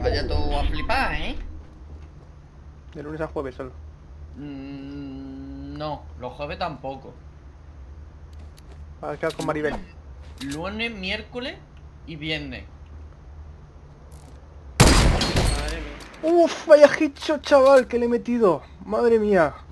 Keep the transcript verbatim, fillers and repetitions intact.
Vaya tú a flipar, ¿eh? De lunes a jueves solo. Mm, no, los jueves tampoco. A quedar con Maribel. Lunes, miércoles y viernes. Madre mía. Uf, vaya headshot, chaval, que le he metido. Madre mía.